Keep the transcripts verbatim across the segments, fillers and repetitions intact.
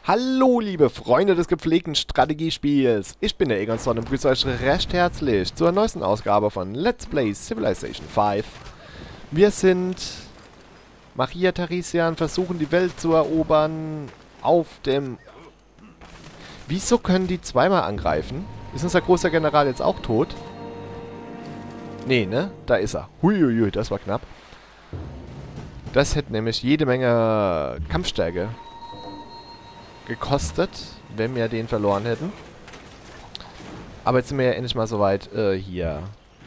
Hallo, liebe Freunde des gepflegten Strategiespiels. Ich bin der Egonson und begrüße euch recht herzlich zur neuesten Ausgabe von Let's Play Civilization fünf. Wir sind Maria Theresian, versuchen die Welt zu erobern auf dem... Wieso können die zweimal angreifen? Ist unser großer General jetzt auch tot? Nee, ne? Da ist er. Huiuiui, das war knapp. Das hätte nämlich jede Menge Kampfstärke gekostet, wenn wir den verloren hätten. Aber jetzt sind wir ja endlich mal soweit, äh, hier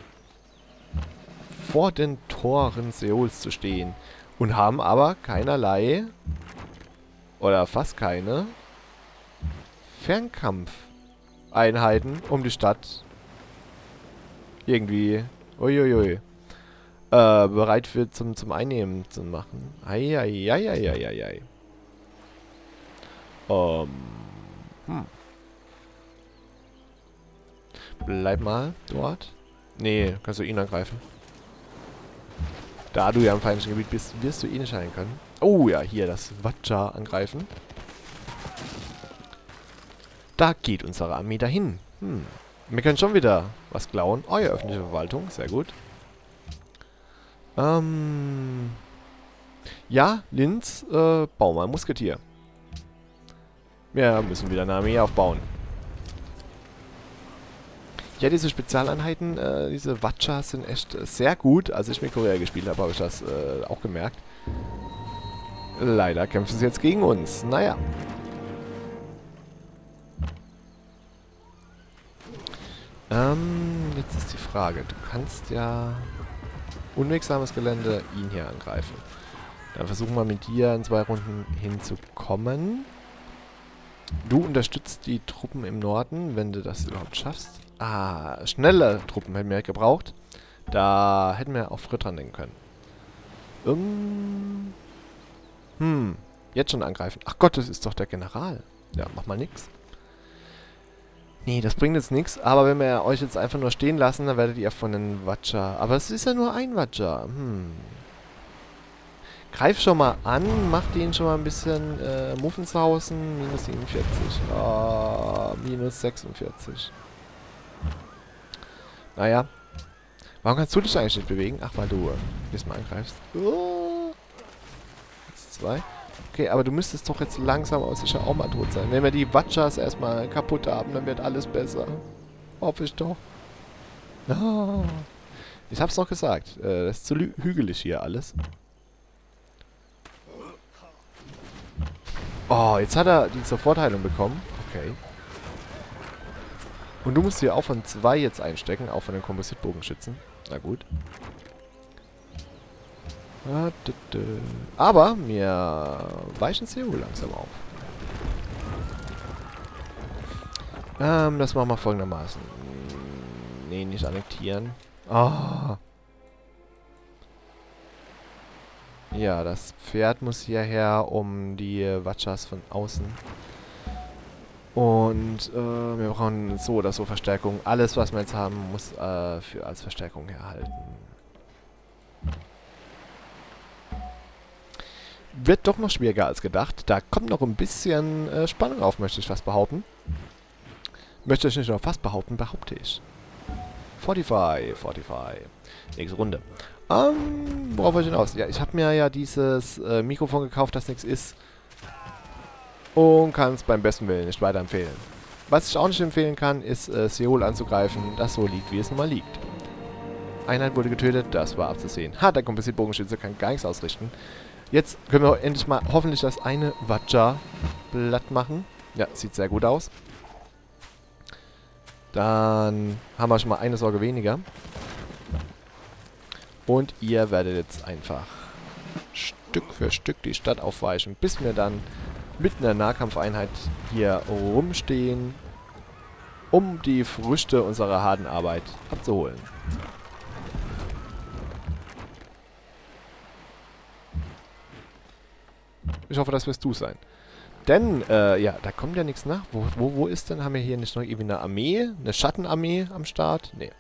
vor den Toren Seouls zu stehen. Und haben aber keinerlei oder fast keine Fernkampfeinheiten, um die Stadt irgendwie uiuiui, äh, bereit für zum, zum Einnehmen zu machen. Eieieiei. Ähm, hm. Bleib mal dort. Nee, kannst du ihn angreifen. Da du ja im feindlichen Gebiet bist, wirst du ihn nicht heilen können. Oh ja, hier das Vatcha angreifen. Da geht unsere Armee dahin. Hm. Wir können schon wieder was klauen. Oh ja, öffentliche Verwaltung. Sehr gut. Ähm. Ja, Linz, äh, bau mal ein Musketier. Wir müssen wieder eine Armee aufbauen. Ja, diese Spezialeinheiten, äh, diese Vatchas sind echt äh, sehr gut. Als ich mit Korea gespielt habe, habe ich das äh, auch gemerkt. Leider kämpfen sie jetzt gegen uns. Naja. Ähm, jetzt ist die Frage. Du kannst ja unwegsames Gelände ihn hier angreifen. Dann versuchen wir mit dir in zwei Runden hinzukommen. Du unterstützt die Truppen im Norden, wenn du das überhaupt schaffst. Ah, schnelle Truppen hätten wir gebraucht. Da hätten wir auch früher dran denken können. Um, hm, jetzt schon angreifen. Ach Gott, das ist doch der General. Ja, mach mal nix. Nee, das bringt jetzt nichts. Aber wenn wir euch jetzt einfach nur stehen lassen, dann werdet ihr von den Vatcha. Aber es ist ja nur ein Vatcha. Hm. Greif schon mal an, mach den schon mal ein bisschen äh, Muffensausen. Minus siebenundvierzig. Oh, minus sechsundvierzig. Naja. Warum kannst du dich eigentlich nicht bewegen? Ach, weil du äh, diesmal angreifst. Oh. Jetzt zwei. Okay, aber du müsstest doch jetzt langsam aus sicher auch mal tot sein. Wenn wir die Vatchas erstmal kaputt haben, dann wird alles besser. Hoffe ich doch. Oh. Ich hab's noch gesagt. Äh, das ist zu hügelig hier alles. Oh, jetzt hat er die Sofortheilung bekommen. Okay. Und du musst hier auch von zwei jetzt einstecken, auch von den Kompositbogenschützen. Na gut. Aber wir weichen Seoul langsam auf. Ähm, das machen wir folgendermaßen. Nee, nicht annektieren. Ah. Ja, das Pferd muss hierher, um die Vatchas von außen. Und äh, wir brauchen so oder so Verstärkung. Alles, was wir jetzt haben, muss äh, für als Verstärkung herhalten. Wird doch noch schwieriger als gedacht. Da kommt noch ein bisschen äh, Spannung auf, möchte ich fast behaupten. Möchte ich nicht nur fast behaupten, behaupte ich. Fortify, Fortify. Nächste Runde. Ähm, worauf wollte ich hinaus? Ja, ich habe mir ja dieses äh, Mikrofon gekauft, das nichts ist. Und kann es beim besten Willen nicht weiterempfehlen. Was ich auch nicht empfehlen kann, ist äh, Seoul anzugreifen, das so liegt, wie es nun mal liegt. Einheit wurde getötet, das war abzusehen. Ha, der Kompositbogenschütze kann gar nichts ausrichten. Jetzt können wir endlich mal hoffentlich das eine Vatcha platt machen. Ja, sieht sehr gut aus. Dann haben wir schon mal eine Sorge weniger. Und ihr werdet jetzt einfach Stück für Stück die Stadt aufweichen, bis wir dann mit einer Nahkampfeinheit hier rumstehen, um die Früchte unserer harten Arbeit abzuholen. Ich hoffe, das wirst du sein. Denn, äh, ja, da kommt ja nichts nach. Wo, wo, wo ist denn? Haben wir hier nicht noch irgendwie eine Armee? Eine Schattenarmee am Start? Nee.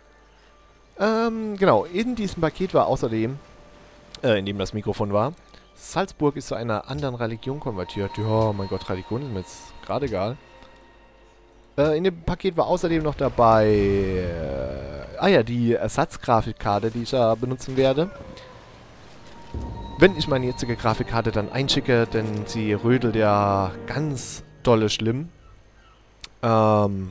Ähm, genau. In diesem Paket war außerdem, äh, in dem das Mikrofon war, Salzburg ist zu einer anderen Religion konvertiert. Ja, mein Gott, Religion ist mir jetzt gerade egal. Äh, in dem Paket war außerdem noch dabei... Äh, ah ja, die Ersatzgrafikkarte, die ich da benutzen werde. Wenn ich meine jetzige Grafikkarte dann einschicke, denn sie rödelt ja ganz dolle schlimm. Ähm...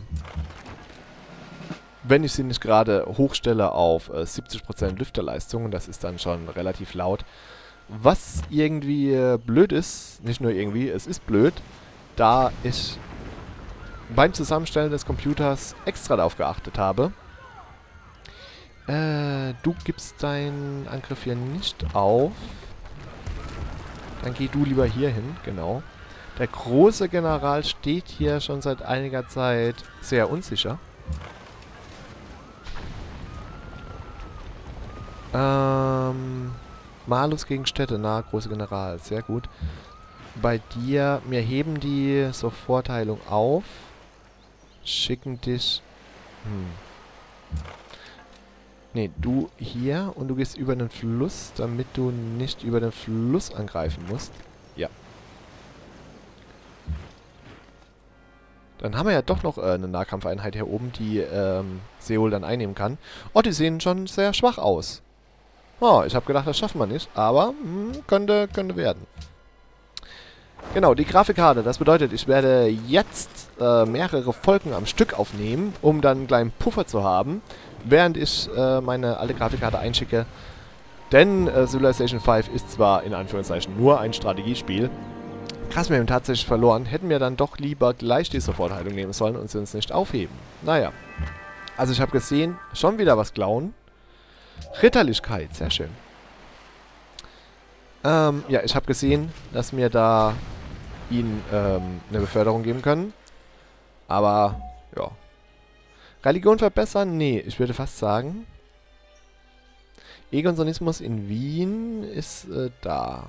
Wenn ich sie nicht gerade hochstelle auf äh, siebzig Prozent Lüfterleistung, das ist dann schon relativ laut. Was irgendwie äh, blöd ist, nicht nur irgendwie, es ist blöd, da ich beim Zusammenstellen des Computers extra darauf geachtet habe. Äh, du gibst deinen Angriff hier nicht auf. Dann geh du lieber hier hin, genau. Der große General steht hier schon seit einiger Zeit sehr unsicher. Ähm, Malus gegen Städte, na, große General, sehr gut. Bei dir, wir heben die Sofortheilung auf, schicken dich, hm. Ne, du hier und du gehst über den Fluss, damit du nicht über den Fluss angreifen musst. Ja. Dann haben wir ja doch noch äh, eine Nahkampfeinheit hier oben, die ähm, Seoul dann einnehmen kann. Oh, die sehen schon sehr schwach aus. Oh, ich habe gedacht, das schaffen wir nicht, aber hm, könnte, könnte werden. Genau, die Grafikkarte, das bedeutet, ich werde jetzt äh, mehrere Folgen am Stück aufnehmen, um dann einen kleinen Puffer zu haben, während ich äh, meine alte Grafikkarte einschicke. Denn äh, Civilization fünf ist zwar in Anführungszeichen nur ein Strategiespiel. Krass, wir haben tatsächlich verloren. Hätten wir dann doch lieber gleich die Sofortheilung nehmen sollen und sie uns nicht aufheben. Naja. Also ich habe gesehen, schon wieder was klauen. Ritterlichkeit, sehr schön. Ähm, ja, ich habe gesehen, dass wir da ihnen ähm, eine Beförderung geben können. Aber, ja. Religion verbessern? Nee, ich würde fast sagen, Egonsonismus in Wien ist äh, da.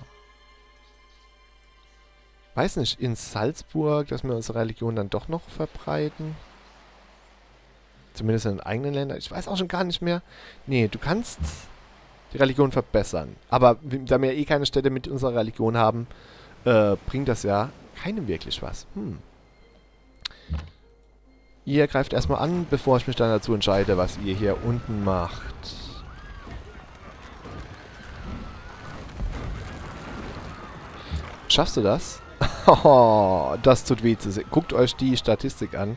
Weiß nicht, in Salzburg, dass wir unsere Religion dann doch noch verbreiten. Zumindest in den eigenen Ländern. Ich weiß auch schon gar nicht mehr. Nee, du kannst die Religion verbessern. Aber da wir eh keine Städte mit unserer Religion haben, äh, bringt das ja keinem wirklich was. Hm. Ihr greift erstmal an, bevor ich mich dann dazu entscheide, was ihr hier unten macht. Schaffst du das? Oh, das tut weh zu sehen. Guckt euch die Statistik an.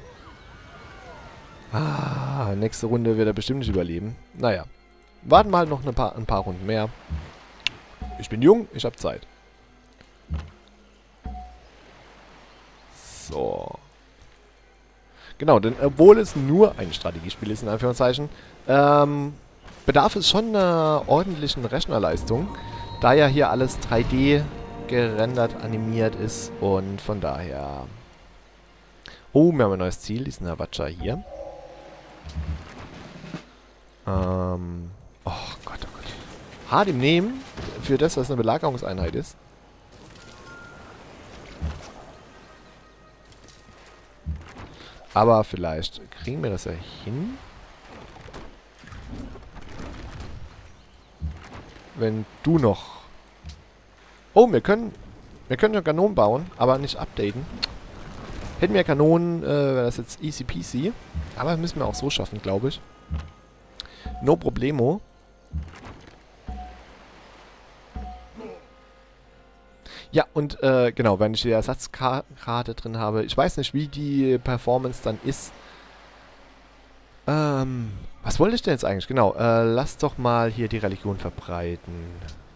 Ah, nächste Runde wird er bestimmt nicht überleben. Naja. Warten wir halt noch ein paar, ein paar Runden mehr. Ich bin jung, ich habe Zeit. So. Genau, denn obwohl es nur ein Strategiespiel ist, in Anführungszeichen, ähm, bedarf es schon einer ordentlichen Rechnerleistung, da ja hier alles drei D gerendert, animiert ist und von daher... Oh, wir haben ein neues Ziel, diesen Navacha hier. Ähm... Oh Gott, oh Gott. Hart im Nehmen, für das, was eine Belagerungseinheit ist. Aber vielleicht kriegen wir das ja hin. Wenn du noch... Oh, wir können... Wir können ja Kanonen bauen, aber nicht updaten. Hätten wir Kanonen, äh, wäre das jetzt easy peasy. Aber müssen wir auch so schaffen, glaube ich. No problemo. Ja, und äh, genau, wenn ich die Ersatzkarte drin habe, ich weiß nicht, wie die Performance dann ist. Ähm, was wollte ich denn jetzt eigentlich? Genau, äh, lass doch mal hier die Religion verbreiten.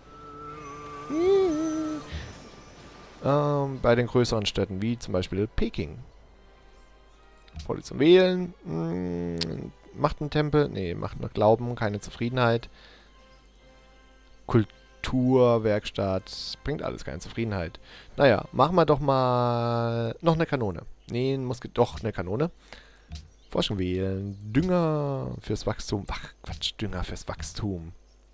Ähm, bei den größeren Städten, wie zum Beispiel Peking. Voll zum Wählen. Hm, macht einen Tempel. Nee, macht noch Glauben, keine Zufriedenheit. Kultur, Werkstatt, bringt alles keine Zufriedenheit. Naja, machen wir doch mal noch eine Kanone. Nee, muss doch eine Kanone. Forschung wählen. Dünger fürs Wachstum. Ach, Quatsch, Dünger fürs Wachstum.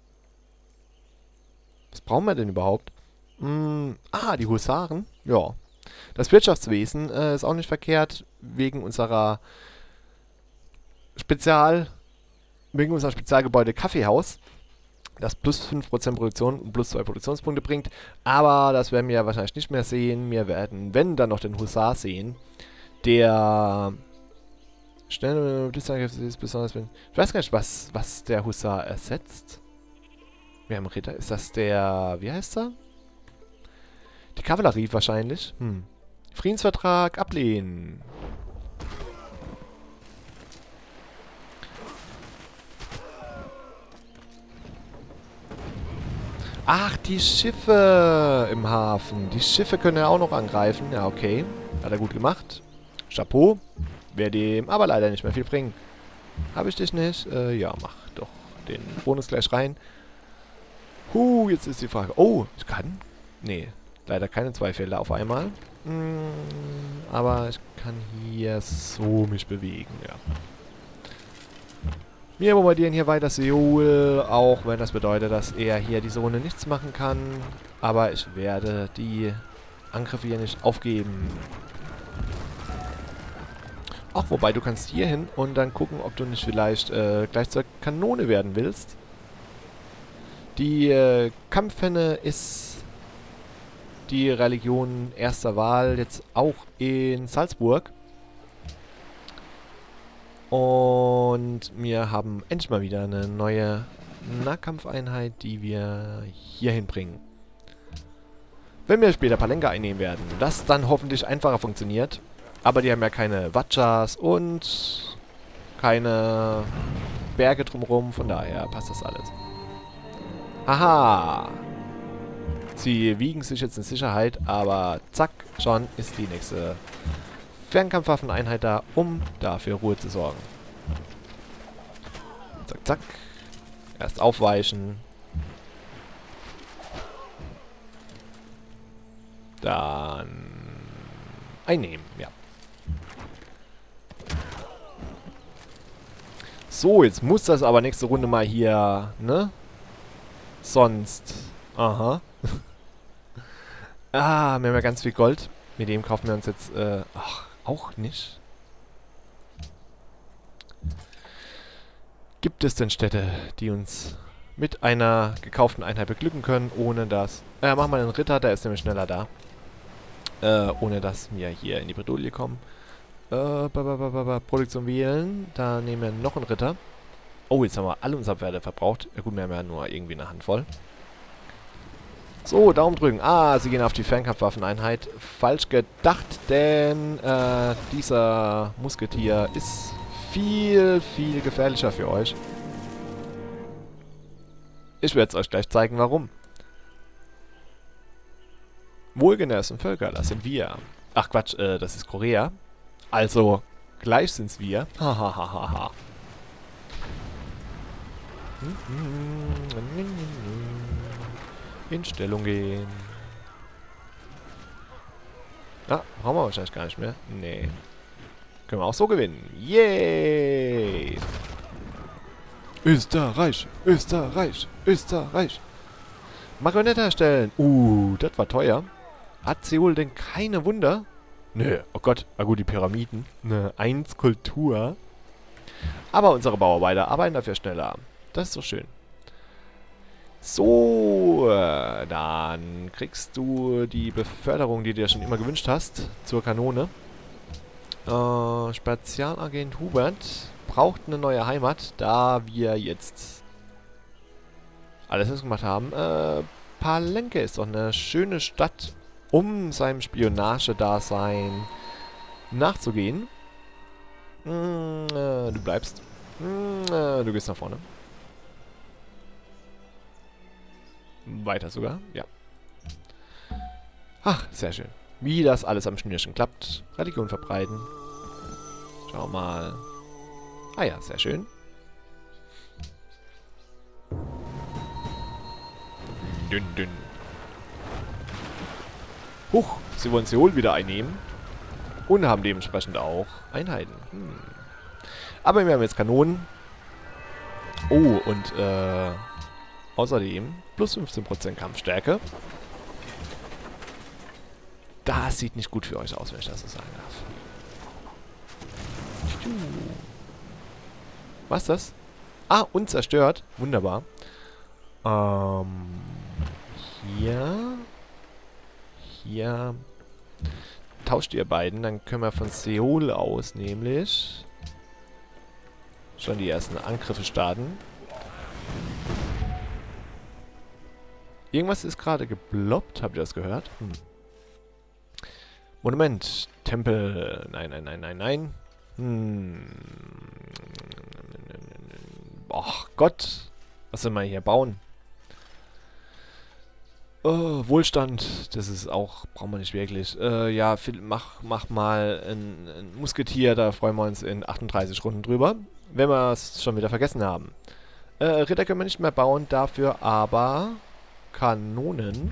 Was brauchen wir denn überhaupt? Hm, ah, die Husaren. Ja. Das Wirtschaftswesen äh, ist auch nicht verkehrt, wegen unserer Spezial... wegen unserer Spezialgebäude Kaffeehaus. das plus fünf Prozent Produktion und plus zwei Produktionspunkte bringt. Aber das werden wir ja wahrscheinlich nicht mehr sehen. Wir werden, wenn, dann noch den Husar sehen. Der schnell ist besonders. Ich weiß gar nicht, was, was der Husar ersetzt. Wir haben Ritter. Ist das der. Wie heißt er? Die Kavallerie wahrscheinlich. Hm. Friedensvertrag ablehnen. Ach, die Schiffe im Hafen. Die Schiffe können ja auch noch angreifen. Ja, okay. Hat er gut gemacht. Chapeau. Werde ihm aber leider nicht mehr viel bringen. Habe ich dich nicht? Äh, ja, mach doch den Bonus gleich rein. Huh, jetzt ist die Frage. Oh, ich kann? Nee, leider keine zwei Felder auf einmal. Hm, aber ich kann hier so mich bewegen, ja. Wir bombardieren hier weiter Seoul, auch wenn das bedeutet, dass er hier diese Runde nichts machen kann. Aber ich werde die Angriffe hier nicht aufgeben. Ach, wobei, du kannst hier hin und dann gucken, ob du nicht vielleicht äh, gleich zur Kanone werden willst. Die äh, Kampfhenne ist die Religion erster Wahl jetzt auch in Salzburg. Und wir haben endlich mal wieder eine neue Nahkampfeinheit, die wir hier hinbringen. Wenn wir später Palenka einnehmen werden, das dann hoffentlich einfacher funktioniert. Aber die haben ja keine Vatchas und keine Berge drumherum, von daher passt das alles. Haha! Sie wiegen sich jetzt in Sicherheit, aber zack, schon ist die nächste Fernkampfwaffeneinheit da, um dafür Ruhe zu sorgen. Zack, zack. Erst aufweichen. Dann einnehmen, ja. So, jetzt muss das aber nächste Runde mal hier, ne? Sonst. Aha. Ah, wir haben ja ganz viel Gold. Mit dem kaufen wir uns jetzt, äh, ach, auch nicht. Gibt es denn Städte, die uns mit einer gekauften Einheit beglücken können, ohne dass... Äh, machen wir einen Ritter, der ist nämlich schneller da. Äh, ohne dass wir hier in die Bredouille kommen. Äh, ba, ba, ba, ba, ba, Produktion wählen. Da nehmen wir noch einen Ritter. Oh, jetzt haben wir alle unsere Pferde verbraucht. Ja gut, wir haben ja nur irgendwie eine Handvoll. So, Daumen drücken. Ah, sie gehen auf die Fernkampfwaffeneinheit. Falsch gedacht, denn äh, dieser Musketier ist viel, viel gefährlicher für euch. Ich werde es euch gleich zeigen, warum. Wohlgenährten Völker, das sind wir. Ach Quatsch, äh, das ist Korea. Also, gleich sind's wir. Hahaha. In Stellung gehen. Ah, brauchen wir wahrscheinlich gar nicht mehr. Nee. Können wir auch so gewinnen. Yay! Österreich, Österreich, Österreich. Marionette erstellen. Uh, das war teuer. Hat Seoul denn keine Wunder? Nö, oh Gott. Na gut, die Pyramiden. Ne, eins Kultur. Aber unsere Bauarbeiter arbeiten dafür schneller. Das ist doch schön. So, äh, dann kriegst du die Beförderung, die du dir schon immer gewünscht hast, zur Kanone. Äh, Spezialagent Hubert braucht eine neue Heimat, da wir jetzt alles was gemacht haben. Äh, Palenque ist doch eine schöne Stadt, um seinem Spionagedasein nachzugehen. Hm, äh, du bleibst. Hm, äh, du gehst nach vorne. Weiter sogar, ja. Ach, sehr schön. Wie das alles am Schnürchen klappt. Religion verbreiten. Schau mal. Ah ja, sehr schön. Dünn, dünn. Huch, sie wollen Seoul wieder einnehmen. Und haben dementsprechend auch Einheiten. Hm. Aber wir haben jetzt Kanonen. Oh, und äh... außerdem plus fünfzehn Prozent Kampfstärke. Das sieht nicht gut für euch aus, wenn ich das so sagen darf. Was ist das? Ah, und zerstört. Wunderbar. Ähm, hier. Hier. Tauscht ihr beiden, dann können wir von Seoul aus nämlich schon die ersten Angriffe starten. Irgendwas ist gerade gebloppt, habt ihr das gehört? Hm. Monument, Tempel, nein, nein, nein, nein, nein. Hm. Ach Gott, was soll man hier bauen? Oh, Wohlstand, das ist auch, brauchen wir nicht wirklich. Äh, ja, viel, mach, mach mal ein, ein Musketier, da freuen wir uns in achtunddreißig Runden drüber, wenn wir es schon wieder vergessen haben. Äh, Ritter können wir nicht mehr bauen, dafür aber Kanonen.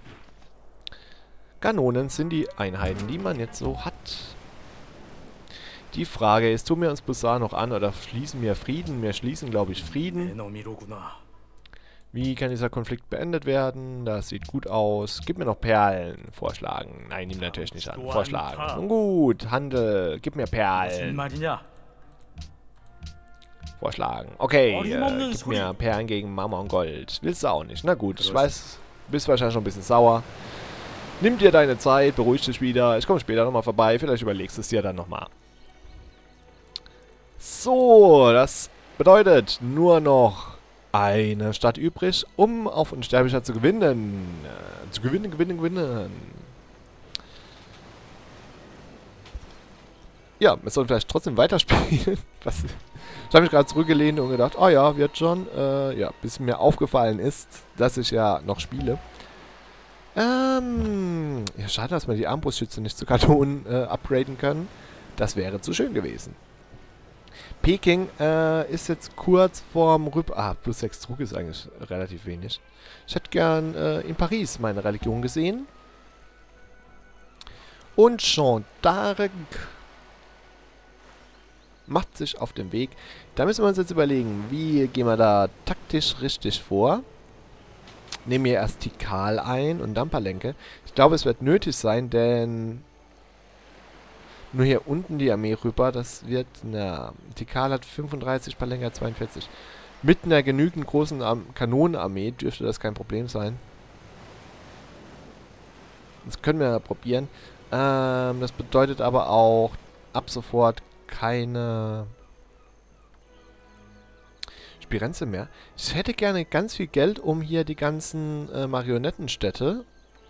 Kanonen sind die Einheiten, die man jetzt so hat. Die Frage ist, tun wir uns Bussar noch an oder schließen wir Frieden? Wir schließen, glaube ich, Frieden. Wie kann dieser Konflikt beendet werden? Das sieht gut aus. Gib mir noch Perlen. Vorschlagen. Nein, nimm natürlich nicht an. Vorschlagen. Nun gut, Handel. Gib mir Perlen. Vorschlagen. Okay, äh, gib mir Perlen gegen Marmor und Gold. Willst du auch nicht? Na gut, ich weiß, bist wahrscheinlich schon ein bisschen sauer. Nimm dir deine Zeit, beruhig dich wieder. Ich komme später nochmal vorbei. Vielleicht überlegst du es dir dann nochmal. So, das bedeutet nur noch eine Stadt übrig, um auf Unsterblichkeit zu gewinnen. Äh, zu gewinnen, gewinnen, gewinnen. Ja, wir sollen vielleicht trotzdem weiterspielen. Was, ich habe mich gerade zurückgelehnt und gedacht, oh ja, wird schon. Äh, ja, bis mir aufgefallen ist, dass ich ja noch spiele. Ähm, ja, schade, dass wir die Armbrustschütze nicht zu Kanonen äh, upgraden können. Das wäre zu schön gewesen. Peking äh, ist jetzt kurz vorm Rüb... Ah, plus sechs Druck ist eigentlich relativ wenig. Ich hätte gern äh, in Paris meine Religion gesehen. Und Jeanne d'Arc macht sich auf den Weg. Da müssen wir uns jetzt überlegen, wie gehen wir da taktisch richtig vor. Nehmen wir erst Tikal ein und dann Palenque. Ich glaube, es wird nötig sein, denn... Nur hier unten die Armee rüber, das wird, na, Tikal hat fünfunddreißig, Palenque hat zweiundvierzig. Mit einer genügend großen Am Kanonenarmee dürfte das kein Problem sein. Das können wir probieren. Ähm, das bedeutet aber auch ab sofort keine Spirenze mehr. Ich hätte gerne ganz viel Geld, um hier die ganzen äh, Marionettenstädte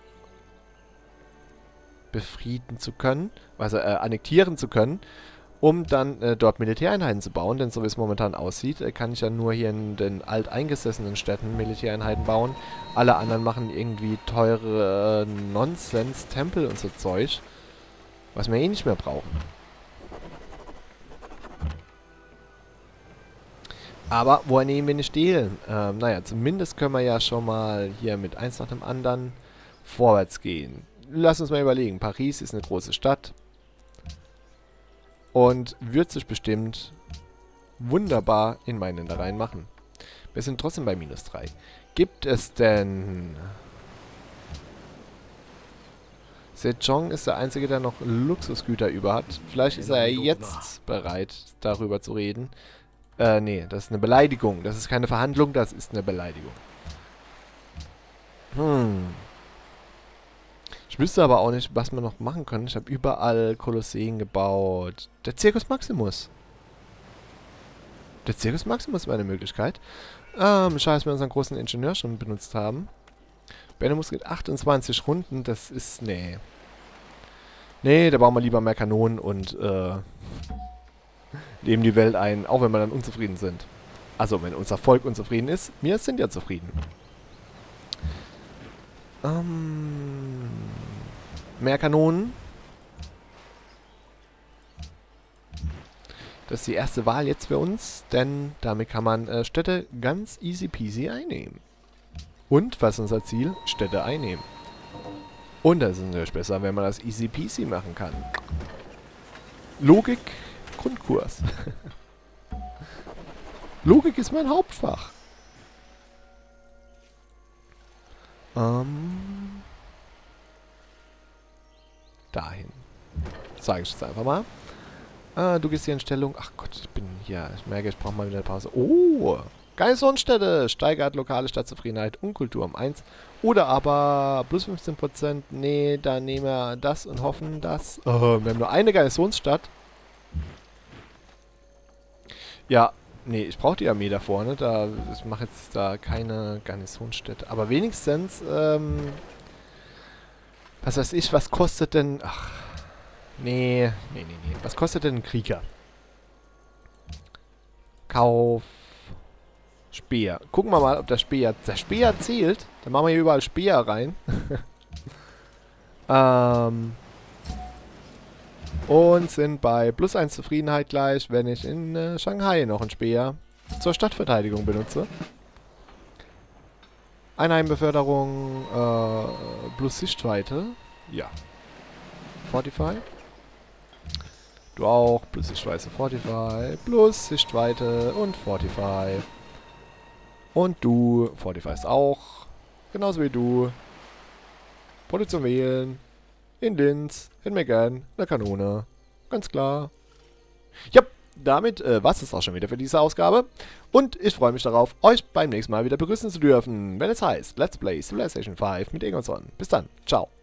befrieden zu können, also äh, annektieren zu können, um dann äh, dort Militäreinheiten zu bauen, denn so wie es momentan aussieht, äh, kann ich ja nur hier in den alteingesessenen Städten Militäreinheiten bauen. Alle anderen machen irgendwie teure äh, Nonsens-Tempel und so Zeug, was wir eh nicht mehr brauchen. Aber woher nehmen wir nicht stehlen? Ähm, naja, zumindest können wir ja schon mal hier mit eins nach dem anderen vorwärts gehen. Lass uns mal überlegen. Paris ist eine große Stadt. Und wird sich bestimmt wunderbar in meine Ländereien machen. Wir sind trotzdem bei minus drei. Gibt es denn... Sejong ist der Einzige, der noch Luxusgüter über hat. Vielleicht ist er jetzt bereit, darüber zu reden. Äh, nee, das ist eine Beleidigung. Das ist keine Verhandlung, das ist eine Beleidigung. Hm... Ich wüsste aber auch nicht, was wir noch machen können. Ich habe überall Kolosseen gebaut. Der Circus Maximus. Der Circus Maximus wäre eine Möglichkeit. Ähm, schade, dass wir unseren großen Ingenieur schon benutzt haben. Benemus geht achtundzwanzig Runden. Das ist... Nee. Nee, da bauen wir lieber mehr Kanonen und äh, leben die Welt ein, auch wenn wir dann unzufrieden sind. Also, wenn unser Volk unzufrieden ist, wir sind ja zufrieden. Ähm, mehr Kanonen. Das ist die erste Wahl jetzt für uns, denn damit kann man äh, Städte ganz easy peasy einnehmen. Und, was ist unser Ziel? Städte einnehmen. Und das ist natürlich besser, wenn man das easy peasy machen kann. Logik, Grundkurs. Logik ist mein Hauptfach. Ähm, dahin. Sage ich jetzt einfach mal. Ah, du gehst hier in Stellung. Ach Gott, ich bin hier. Ich merke, ich brauche mal wieder eine Pause. Oh, Garnisonsstätte steigert lokale Stadtzufriedenheit und Kultur um eins. Oder aber plus fünfzehn Prozent. Nee, dann nehmen wir das und hoffen, dass... Oh, wir haben nur eine Garnisonsstadt. Ja, nee, ich brauche die Armee da vorne. Da, ich mache jetzt da keine Garnisonsstätte. Aber wenigstens, ähm... was weiß ich, was kostet denn... Ach, nee, nee, nee, nee. Was kostet denn ein Krieger? Kauf... Speer. Gucken wir mal, ob der Speer... Der Speer zählt. Dann machen wir hier überall Speer rein. ähm... Und sind bei plus eins Zufriedenheit gleich, wenn ich in äh, Shanghai noch einen Speer zur Stadtverteidigung benutze. Einheimbeförderung, äh, plus Sichtweite. Ja. Fortify. Du auch, plus Sichtweite, Fortify, plus Sichtweite und Fortify. Und du, Fortify ist auch, genauso wie du. Produktion wählen. In Linz, in Megan, eine Kanone. Ganz klar. Ja, damit äh, war es auch schon wieder für diese Ausgabe. Und ich freue mich darauf, euch beim nächsten Mal wieder begrüßen zu dürfen, wenn es heißt Let's Play Civilization fünf mit Egonson. Bis dann. Ciao.